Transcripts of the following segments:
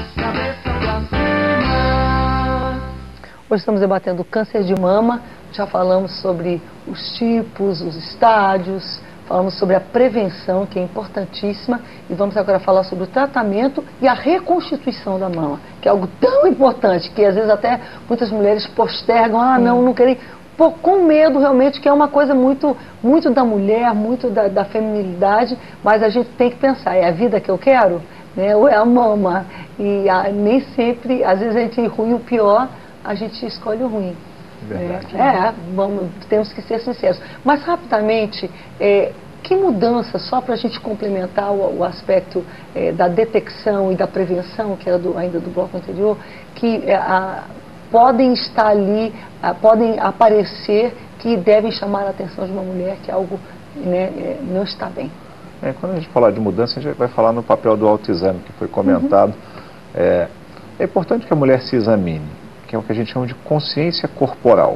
Hoje estamos debatendo o câncer de mama, já falamos sobre os tipos, os estádios, falamos sobre a prevenção, que é importantíssima, e vamos agora falar sobre o tratamento e a reconstituição da mama, que é algo tão importante, que às vezes até muitas mulheres postergam, não querem, com medo realmente, que é uma coisa muito da mulher, muito da feminilidade, mas a gente tem que pensar, é a vida que eu quero? Né? Ou é a mama? E nem sempre, às vezes a gente ruim o pior, a gente escolhe o ruim. Verdade. Temos que ser sinceros. Mas rapidamente, que mudança, só para a gente complementar o aspecto da detecção e da prevenção, que era ainda do bloco anterior, que podem estar ali, podem aparecer, que devem chamar a atenção de uma mulher que algo não está bem. Quando a gente falar de mudança, a gente vai falar no papel do autoexame, que foi comentado. É importante que a mulher se examine, que é o que a gente chama de consciência corporal.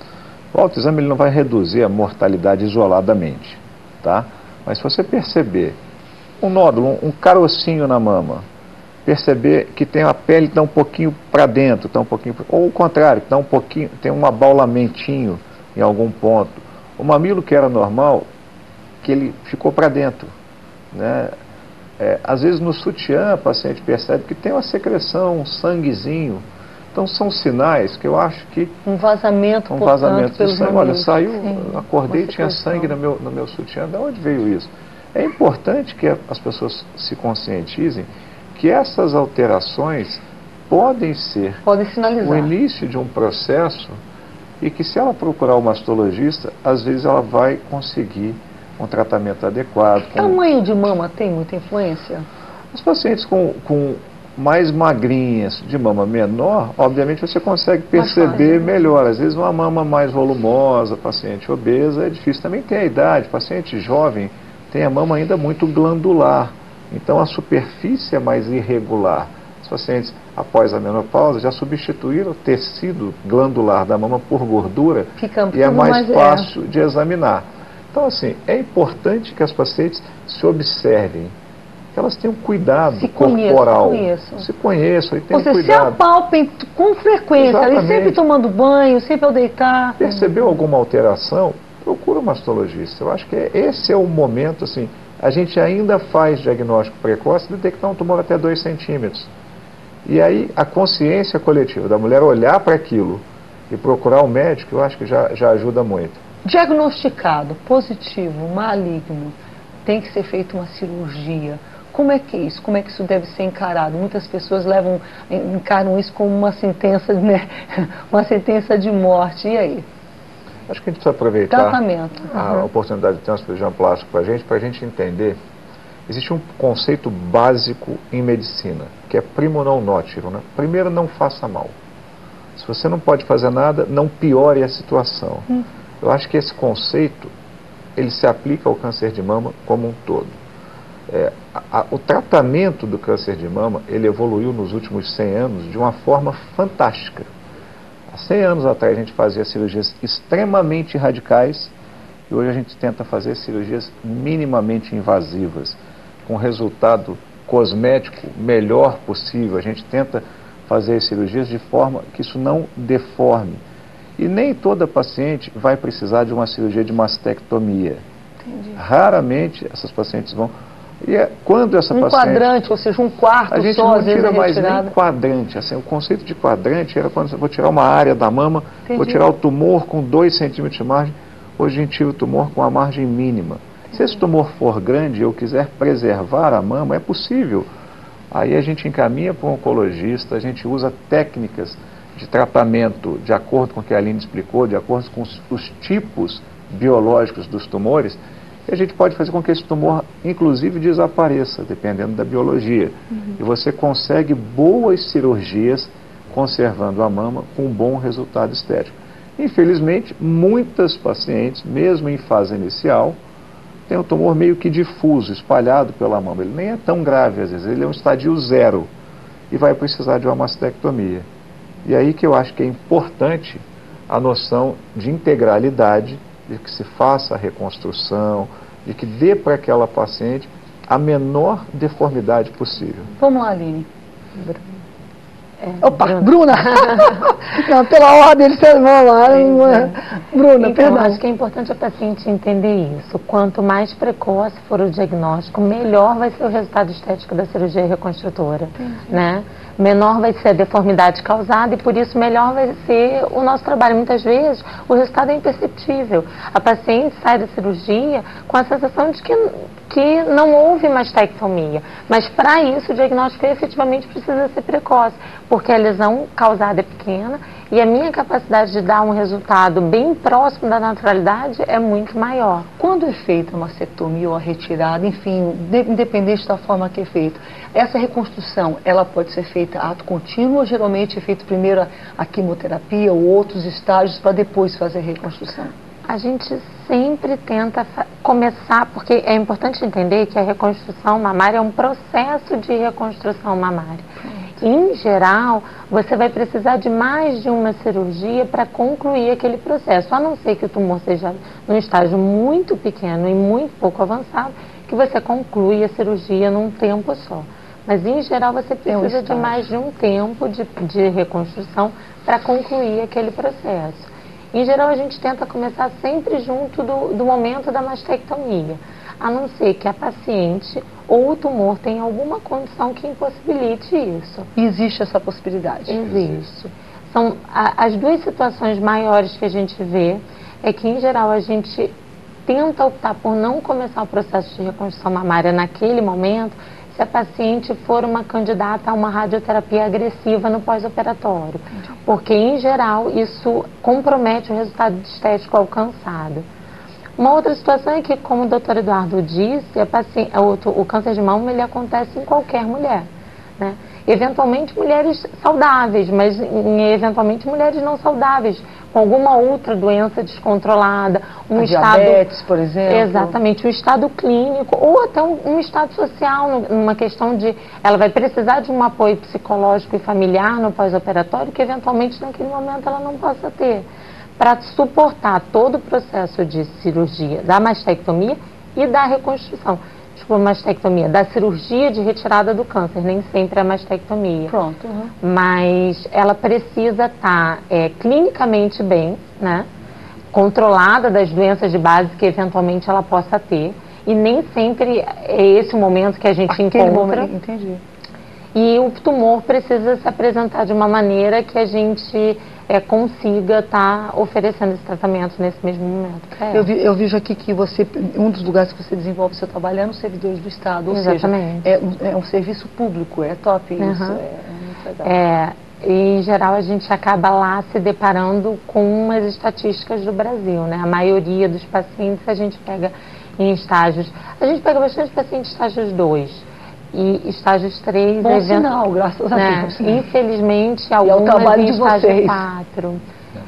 O autoexame ele não vai reduzir a mortalidade isoladamente, tá? Mas se você perceber um nódulo, um carocinho na mama, perceber que tem a pele que está um pouquinho para dentro, tá um pouquinho, ou o contrário, que tá um pouquinho, tem um abaulamentinho em algum ponto, o mamilo que era normal, que ele ficou para dentro, né? Às vezes no sutiã a paciente percebe que tem uma secreção, um sanguezinho. Então são sinais que eu acho que... Um vazamento de sangue. Olha, saiu, acordei e tinha sangue no meu sutiã. De onde veio isso? É importante que as pessoas se conscientizem que essas alterações podem ser o início de um processo e que se ela procurar o mastologista, às vezes ela vai conseguir um tratamento adequado. Tamanho de mama tem muita influência? Os pacientes com mais magrinhas, de mama menor, obviamente você consegue perceber melhor. Às vezes uma mama mais volumosa, paciente obesa, é difícil. Também tem a idade, paciente jovem tem a mama ainda muito glandular, então a superfície é mais irregular. Os pacientes, após a menopausa, já substituíram o tecido glandular da mama por gordura e é mais fácil de examinar. Então, assim, é importante que as pacientes se observem, que elas tenham cuidado corporal. Se conheçam e tenham cuidado. Se apalpem com frequência, ali, sempre tomando banho, sempre ao deitar. Percebeu alguma alteração? Procura um mastologista. Eu acho que esse é o momento, assim, a gente ainda faz diagnóstico precoce, detectar um tumor até 2 centímetros. E aí a consciência coletiva da mulher olhar para aquilo e procurar um médico, eu acho que já ajuda muito. Diagnosticado, positivo, maligno, tem que ser feita uma cirurgia. Como é que é isso? Como é que isso deve ser encarado? Muitas pessoas encaram isso como uma sentença, uma sentença de morte. E aí? Acho que a gente precisa aproveitar a oportunidade de ter um cirurgião plástico para a gente entender. Existe um conceito básico em medicina, que é primo non nocere, né? Primeiro, não faça mal. Se você não pode fazer nada, não piore a situação. Eu acho que esse conceito, ele se aplica ao câncer de mama como um todo. O tratamento do câncer de mama, ele evoluiu nos últimos 100 anos de uma forma fantástica. Há 100 anos atrás a gente fazia cirurgias extremamente radicais e hoje a gente tenta fazer cirurgias minimamente invasivas, com resultado cosmético melhor possível. A gente tenta fazer cirurgias de forma que isso não deforme. E nem toda paciente vai precisar de uma cirurgia de mastectomia. Entendi. Raramente essas pacientes vão... E quando essa paciente... quadrante, ou seja, um quarto a gente só, não às vezes tira mais retirado. nem quadrante. Assim, o conceito de quadrante era quando eu vou tirar uma área da mama, vou tirar o tumor com 2 centímetros de margem, hoje a gente tira o tumor com a margem mínima. Se esse tumor for grande e eu quiser preservar a mama, é possível. Aí a gente encaminha para um oncologista, a gente usa técnicas de tratamento de acordo com o que a Aline explicou, de acordo com os tipos biológicos dos tumores, e a gente pode fazer com que esse tumor, inclusive, desapareça, dependendo da biologia. E você consegue boas cirurgias conservando a mama com um bom resultado estético. Infelizmente, muitas pacientes, mesmo em fase inicial, têm um tumor meio que difuso, espalhado pela mama. Ele nem é tão grave, às vezes, ele é um estadio 0 e vai precisar de uma mastectomia. E aí que eu acho que é importante a noção de integralidade, de que se faça a reconstrução, de que dê para aquela paciente a menor deformidade possível. Vamos lá, Aline. Opa, Bruna! Não, pela ordem de ser mama. Bruna, então, perdão. acho que é importante a paciente entender isso. Quanto mais precoce for o diagnóstico, melhor vai ser o resultado estético da cirurgia reconstrutora, né? Menor vai ser a deformidade causada e, por isso, melhor vai ser o nosso trabalho. Muitas vezes, o resultado é imperceptível. A paciente sai da cirurgia com a sensação de que não houve mastectomia. Mas, para isso, o diagnóstico efetivamente precisa ser precoce, porque a lesão causada é pequena e a minha capacidade de dar um resultado bem próximo da naturalidade é muito maior. Quando é feita a mastectomia ou a retirada, enfim, independente da forma que é feita, essa reconstrução, ela pode ser feita a ato contínuo ou geralmente é feito primeiro a quimioterapia ou outros estágios para depois fazer a reconstrução? A gente sempre tenta começar, porque é importante entender que a reconstrução mamária é um processo de reconstrução mamária. Em geral, você vai precisar de mais de uma cirurgia para concluir aquele processo, a não ser que o tumor seja num estágio muito pequeno e muito pouco avançado, que você conclui a cirurgia num tempo só. Mas, em geral, você precisa de mais de um tempo de reconstrução para concluir aquele processo. Em geral, a gente tenta começar sempre junto do momento da mastectomia, a não ser que a paciente ou o tumor tenha alguma condição que impossibilite isso. E existe essa possibilidade? Existe. São as duas situações maiores que a gente vê, é que, em geral, a gente tenta optar por não começar o processo de reconstrução mamária naquele momento, se a paciente for uma candidata a uma radioterapia agressiva no pós-operatório, porque, em geral, isso compromete o resultado estético alcançado. Uma outra situação é que, como o Dr. Eduardo disse, o câncer de mama ele acontece em qualquer mulher, né? Eventualmente mulheres saudáveis, mas eventualmente mulheres não saudáveis, com alguma outra doença descontrolada, diabetes, por exemplo. Exatamente, um estado clínico ou até um estado social, numa questão de ela vai precisar de um apoio psicológico e familiar no pós-operatório que eventualmente naquele momento ela não possa ter, para suportar todo o processo de cirurgia da mastectomia e da reconstrução. A mastectomia, da cirurgia de retirada do câncer, nem sempre é mastectomia. Pronto. Mas ela precisa estar clinicamente bem, né? Controlada das doenças de base que eventualmente ela possa ter. E nem sempre é esse o momento que a gente encontra. Entendi. E o tumor precisa se apresentar de uma maneira que a gente consiga estar oferecendo esse tratamento nesse mesmo momento. Eu vejo aqui que um dos lugares que você desenvolve o seu trabalho é nos servidores do Estado, ou Exatamente. seja, é um serviço público, é top isso, é muito legal. Em geral, a gente acaba lá se deparando com as estatísticas do Brasil, né? A maioria dos pacientes a gente pega em estágios, a gente pega bastante pacientes em estágios 2. E estágios 3... Bom sinal, graças a Deus. Infelizmente, algumas em estágio 4.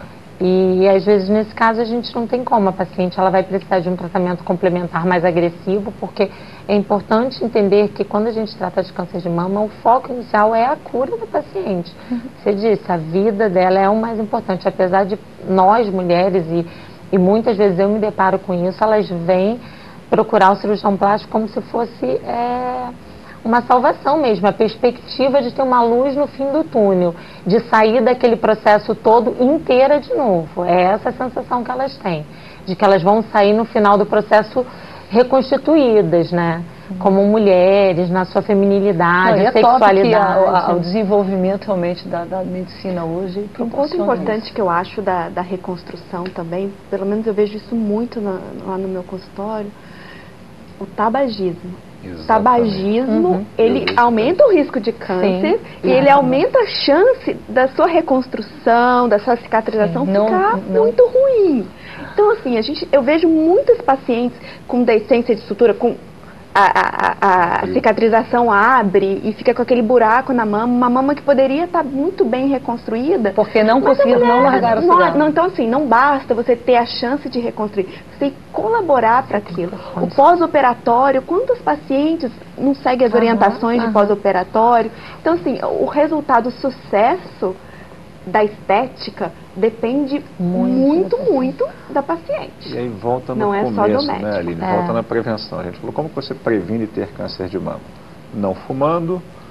E, às vezes, nesse caso, a gente não tem como. A paciente ela vai precisar de um tratamento complementar mais agressivo, porque é importante entender que, quando a gente trata de câncer de mama, o foco inicial é a cura da paciente. Você disse, a vida dela é o mais importante. Apesar de nós, mulheres, e muitas vezes eu me deparo com isso, elas vêm procurar o cirurgião plástico como se fosse... uma salvação mesmo, a perspectiva de ter uma luz no fim do túnel, de sair daquele processo todo inteira de novo. É essa a sensação que elas têm, de que elas vão sair no final do processo reconstituídas, né? Como mulheres, na sua feminilidade, sexualidade. O desenvolvimento realmente da medicina hoje Um ponto importante que eu acho da reconstrução também, pelo menos eu vejo isso muito lá no meu consultório, o tabagismo. O tabagismo, ele aumenta o risco de câncer e ele aumenta a chance da sua reconstrução, da sua cicatrização ficar muito ruim. Então, assim, eu vejo muitas pacientes com deiscência de sutura, com a cicatrização abre e fica com aquele buraco na mama, uma mama que poderia estar muito bem reconstruída. Porque não conseguiu, não largar o cigarro. Então, assim, não basta você ter a chance de reconstruir, você tem que colaborar para aquilo. O pós-operatório, quantos pacientes não seguem as orientações de pós-operatório? Então, assim, o resultado, o sucesso da estética depende muito da paciente. E aí volta no não começo, é só do médico. né, Aline? Volta na prevenção. A gente falou, como você previne ter câncer de mama? Não fumando,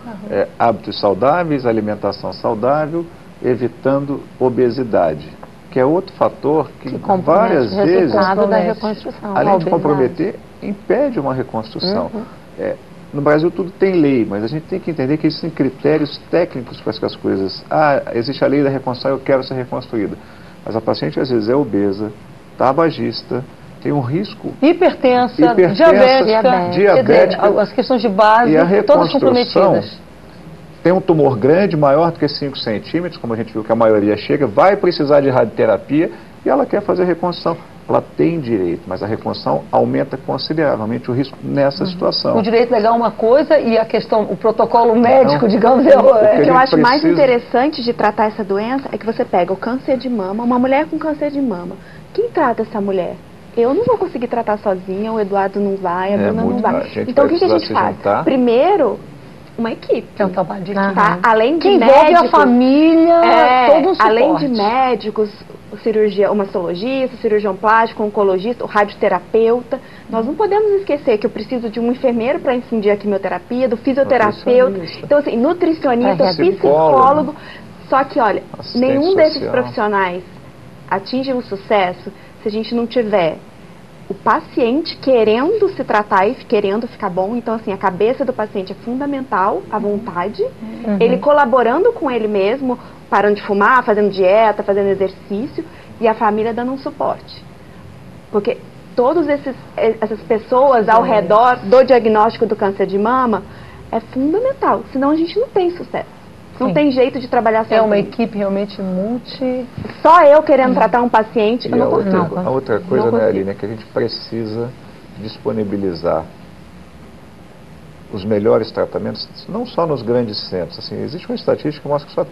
hábitos saudáveis, alimentação saudável, evitando obesidade, que é outro fator que várias vezes, da reconstrução, além de comprometer, impede uma reconstrução. No Brasil tudo tem lei, mas a gente tem que entender que existem critérios técnicos para que as coisas... existe a lei da reconstrução, eu quero ser reconstruída. Mas a paciente às vezes é obesa, tabagista, tem um risco... Hipertensa, diabética, as questões de base, todas comprometidas. Tem um tumor grande, maior do que 5 centímetros, como a gente viu que a maioria chega, vai precisar de radioterapia e ela quer fazer reconstrução. Ela tem direito, mas a reconstrução aumenta consideravelmente o risco nessa situação. O direito legal é uma coisa e a questão, o protocolo médico, digamos, é o que eu acho mais interessante de tratar essa doença é que você pega o câncer de mama, uma mulher com câncer de mama. Quem trata essa mulher? Eu não vou conseguir tratar sozinha, o Eduardo não vai, a Bruna não vai. Então o que a gente faz? Primeiro, uma equipe. É um trabalho de equipe. Tá? Além de médicos, envolve a família, todo um suporte. Além de médicos, o mastologista, o cirurgião plástico, o oncologista, o radioterapeuta. Nós não podemos esquecer que eu preciso de um enfermeiro para infundir a quimioterapia, do fisioterapeuta, então assim, nutricionista, psicólogo. Só que, olha, nenhum desses profissionais atinge o sucesso se a gente não tiver o paciente querendo se tratar e querendo ficar bom. Então, assim, a cabeça do paciente é fundamental, a vontade, ele colaborando com ele mesmo, parando de fumar, fazendo dieta, fazendo exercício, e a família dando um suporte. Porque todas essas pessoas ao redor do diagnóstico do câncer de mama é fundamental, senão a gente não tem sucesso. Não tem jeito de trabalhar sozinho. É uma equipe realmente Só eu querendo tratar um paciente, eu não consigo. A outra coisa, né, Aline, é que a gente precisa disponibilizar os melhores tratamentos, não só nos grandes centros. Assim, existe uma estatística que mostra que só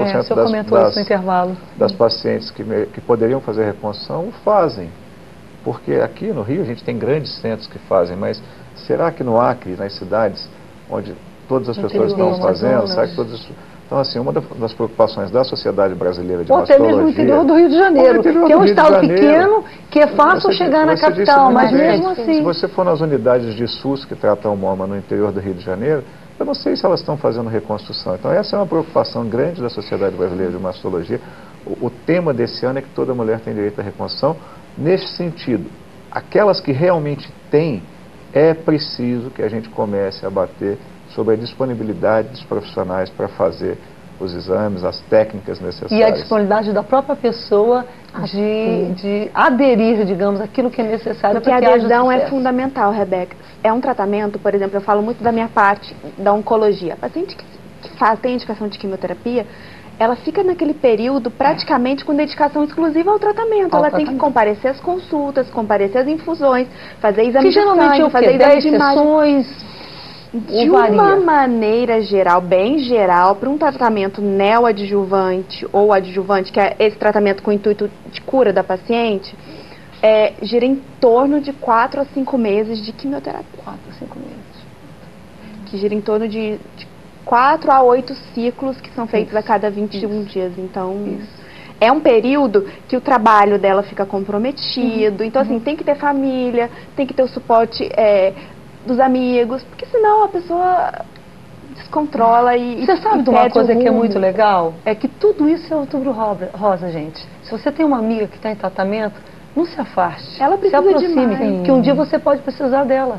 30% das pacientes que poderiam fazer reconstrução o fazem. Porque aqui no Rio a gente tem grandes centros que fazem, mas será que no Acre, nas cidades onde todas as pessoas estão fazendo, será que todas... Então, assim, uma das preocupações da Sociedade Brasileira de Mastologia... Ou até mesmo no interior do Rio de Janeiro, que é um estado pequeno, que é fácil chegar na capital, mas mesmo assim... Se você for nas unidades de SUS que tratam mama no interior do Rio de Janeiro, eu não sei se elas estão fazendo reconstrução. Então, essa é uma preocupação grande da Sociedade Brasileira de Mastologia. O tema desse ano é que toda mulher tem direito à reconstrução. Nesse sentido, aquelas que realmente têm, é preciso que a gente comece a bater sobre a disponibilidade dos profissionais para fazer os exames, as técnicas necessárias. E a disponibilidade da própria pessoa de aderir, digamos, aquilo que é necessário. Porque a adesão é fundamental, Rebeca. É um tratamento, por exemplo, eu falo muito da minha parte da oncologia. A paciente que tem indicação de quimioterapia, ela fica naquele período praticamente com dedicação exclusiva ao tratamento. Ela tem que comparecer às consultas, comparecer às infusões, fazer exame de sangue, fazer exame de imagem. De uma maneira geral, bem geral, para um tratamento neoadjuvante ou adjuvante, que é esse tratamento com o intuito de cura da paciente, gira em torno de 4 a 5 meses de quimioterapia. 4 a 5 meses. Que gira em torno de 4 a 8 ciclos que são feitos a cada 21 dias. Então, é um período que o trabalho dela fica comprometido. Então, assim, tem que ter família, tem que ter o suporte dos amigos, porque senão a pessoa descontrola e você sabe de uma coisa que é muito legal? É que tudo isso é outubro rosa, gente. Se você tem uma amiga que está em tratamento, não se afaste. Ela precisa se aproxime, demais. Que um dia você pode precisar dela.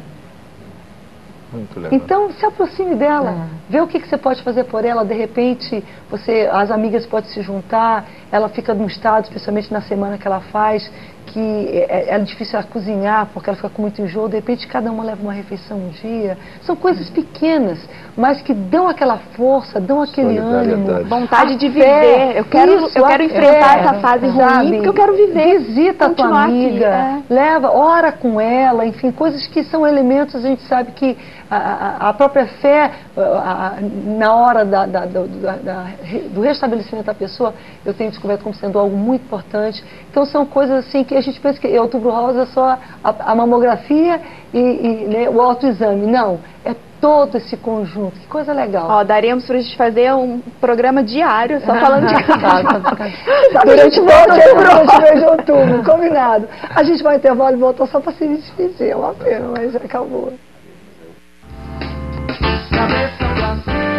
Muito legal. Então, se aproxime dela. Vê o que você pode fazer por ela. De repente, as amigas podem se juntar. Ela fica num estado, especialmente na semana que ela faz, que é difícil ela cozinhar, porque ela fica com muito enjoo. De repente, cada uma leva uma refeição um dia. São coisas pequenas, mas que dão aquela força, dão aquele ânimo. Vontade de viver. Eu quero enfrentar essa fase ruim, porque eu quero viver. Visita a tua amiga, leva, ora com ela, enfim, coisas que são elementos, a gente sabe que a própria fé, na hora do restabelecimento da pessoa, eu tenho descoberto como sendo algo muito importante. Então são coisas assim que a gente pensa que outubro rosa é só a mamografia e o autoexame. Não, é todo esse conjunto. Que coisa legal. Daríamos para a gente fazer um programa diário só falando de durante o mês de outubro, combinado. A gente vai intervalo e volta só para se despedir. É uma pena, mas acabou. Cabeça pra cima.